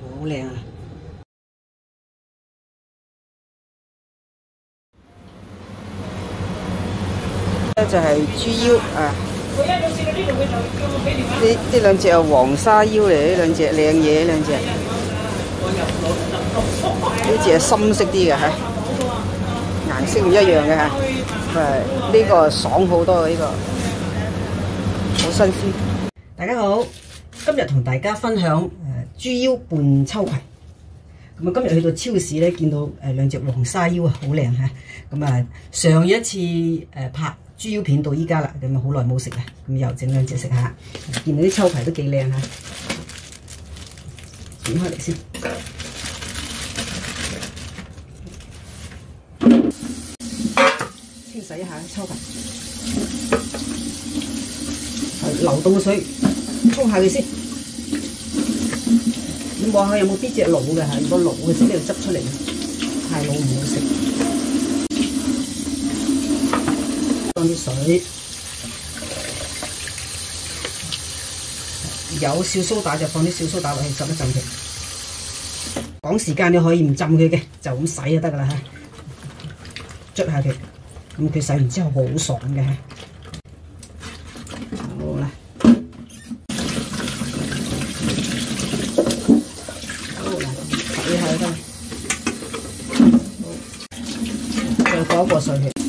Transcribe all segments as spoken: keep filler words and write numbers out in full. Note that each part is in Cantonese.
好靚啊！呢就係豬腰啊！呢呢兩隻係黃沙腰嚟，呢兩隻靚嘢，兩隻。呢隻係深色啲嘅嚇，顏色唔一樣嘅嚇。誒，呢個爽好多嘅呢個，好新鮮。大家好，今日同大家分享誒豬腰拌秋葵。咁啊，今日去到超市咧，見到誒兩隻黃沙腰啊，好靚嚇。咁啊，上一次誒拍豬腰片到依家啦，咁啊好耐冇食啦，咁又整兩隻食下。見到啲秋葵都幾靚嚇，剪開嚟先。清洗一下秋葵，流動嘅水沖下佢先。你望下有冇啲隻老嘅嚇，如果老嘅先你就執出嚟，太老唔好食。放啲水，有小蘇打就放啲小蘇打落去浸一浸佢。趕時間你可以唔浸佢嘅，就咁洗就得噶啦嚇。捽下佢，咁佢洗完之後好爽嘅嚇。好啦。再過一過水佢，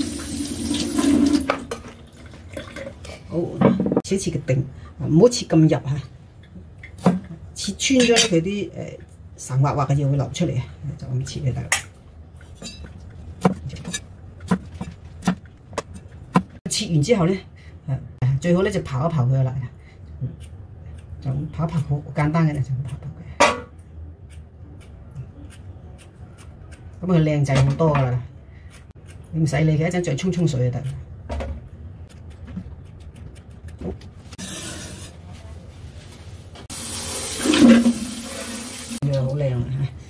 好切切嘅定，唔好切咁入嚇，切穿咗佢啲誒神滑滑嘅嘢會流出嚟啊，就咁切就得啦。切完之後咧，誒最好咧就刨一刨佢啦，就咁刨一刨好簡單嘅咧，就咁刨一刨佢。咁佢靚仔好多噶啦，你唔使理佢，一陣再沖沖水就得。樣好靚啊！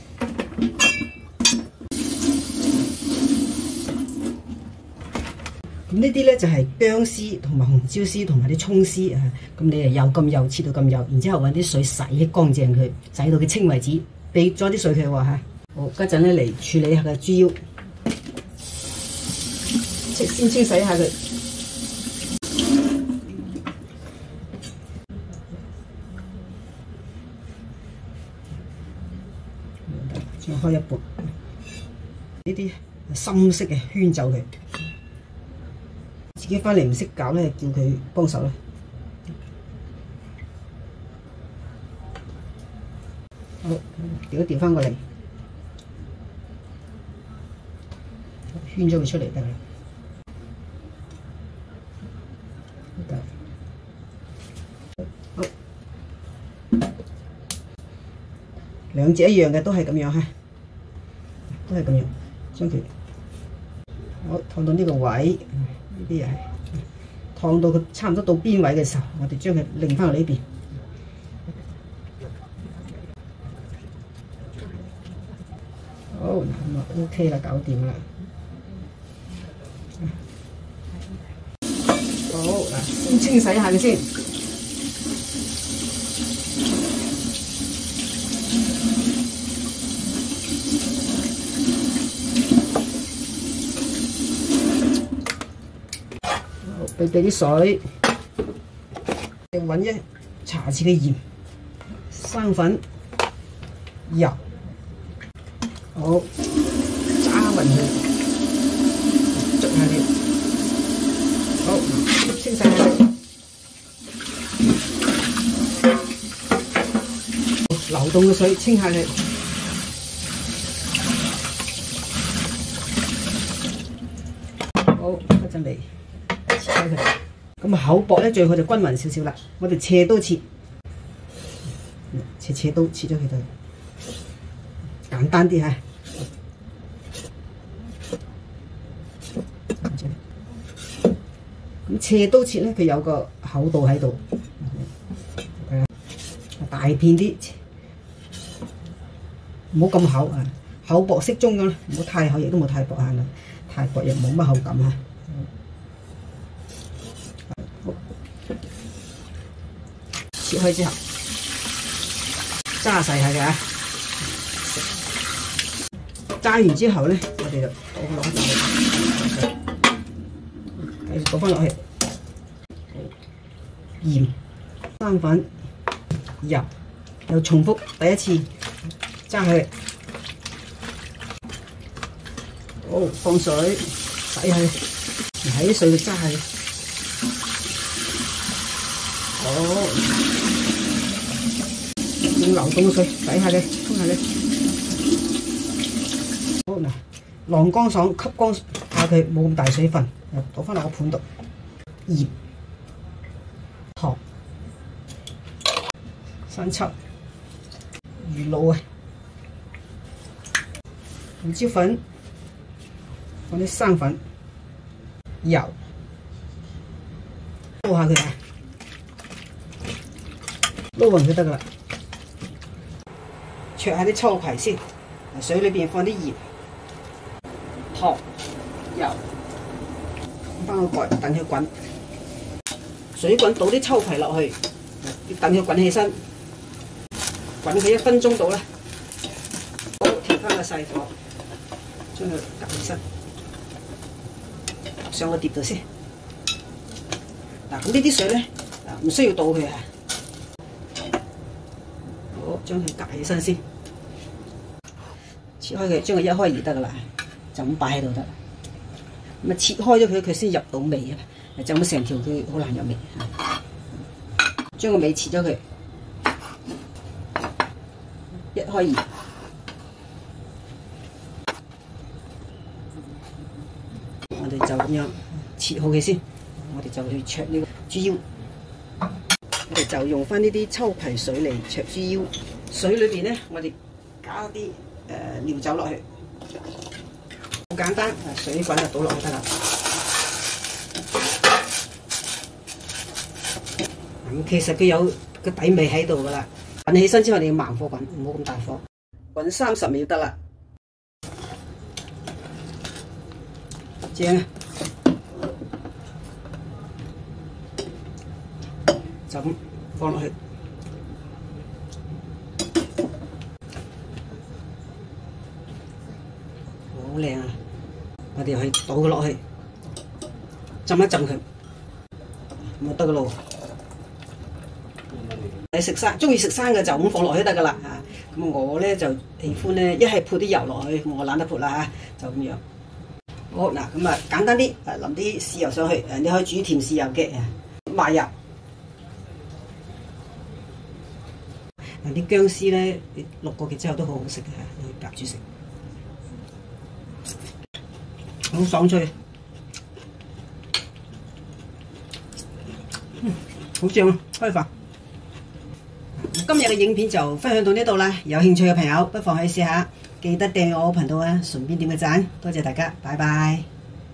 咁呢啲咧就係薑絲同埋紅椒絲同埋啲葱絲啊。咁你啊又咁幼切到咁幼，然之後揾啲水洗乾淨佢，洗到佢清為止，俾咗啲水佢喎嚇。好，家陣咧嚟處理下個豬腰，先清洗下佢，再開一半，呢啲深色嘅圈走佢，自己翻嚟唔識搞咧，叫佢幫手啦。好，調一調翻過嚟。圈咗佢出嚟得啦，好，兩隻一樣嘅，都係咁樣嚇，都係咁樣，將佢好燙到呢個位，呢啲又係燙到佢差唔多到邊位嘅時候，我哋將佢擰翻去呢邊。好，咁啊 OK 啦，搞掂啦。好嗱，先清洗下佢先。好，俾俾啲水，揾一茶匙嘅鹽、生粉、油，好，揸勻佢，捽下佢。好，清洗下佢，流動嘅水清下佢。好，一陣嚟切開佢。咁啊口薄咧，最好就均勻少少啦。我哋斜刀切，斜斜刀切咗佢就簡單啲嚇。咁斜刀切咧，佢有個厚度喺度，大片啲，唔好咁厚啊，厚薄適中咁啦，唔好太厚，亦都冇太薄啊，太薄又冇乜口感啊。切開之後， 揸細下嘅嚇。揸完之後咧，我哋就倒落去，繼續倒翻落去，鹽、生粉、油，又重複第一次揸佢，好放水洗佢，喺啲水度揸佢，好用流動嘅水洗下佢，沖下佢。好嗱，晾乾爽，吸乾下佢，冇咁大水分，又倒翻落個盤度，鹽、糖、生抽、魚露啊，胡椒粉，放啲生粉、油，撈下佢啊，撈勻佢得噶啦。灼下啲秋葵先，水裏邊放啲鹽、糖、油，翻個蓋，等佢滾。水滾倒啲秋葵落去，要等佢滾起身，滾佢一分鐘到啦。好，調翻個細火，將佢夾起身，上個碟度先。嗱，咁呢啲水咧，唔需要倒佢啊。好，將佢夾起身先。切開佢，將佢一開二得噶啦，就咁擺喺度得。咁啊，切開咗佢，佢先入到味啊！就咁成條佢好難入味。將個尾切咗佢，一開二。我哋就咁樣切好佢先，我哋就去灼呢個豬腰。我哋就用翻呢啲秋葵水嚟灼豬腰。水裏邊咧，我哋加啲誒料酒落去，好簡單，水滾就倒落去得啦。咁其實佢有個底味喺度噶啦，滾起身之後你要慢火滾，唔好咁大火，滾三十秒得啦。正啊！就咁放落去。好靚啊！我哋可以倒佢落去，浸一浸佢，咁就得噶咯。你食生，中意食生嘅就咁放落去得噶啦嚇。咁我咧就喜歡咧，一係潑啲油落去，我懶得潑啦嚇，就咁樣。好嗱，咁啊簡單啲，誒淋啲豉油上去，誒你可以煮甜豉油嘅，麻油。嗱啲薑絲咧，你落過嘅之後都好好食嘅嚇，你夾住食。好爽脆，嗯，好正啊！開飯。今日嘅影片就分享到呢度啦，有興趣嘅朋友不妨去試下，記得訂閱我頻道啊，順便點個讚，多謝大家，拜拜。